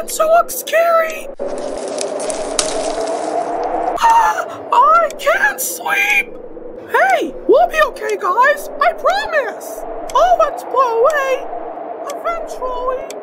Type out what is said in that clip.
monster looks scary. I can't sleep. Hey, we'll be okay, guys. I promise. All let's blow away eventually.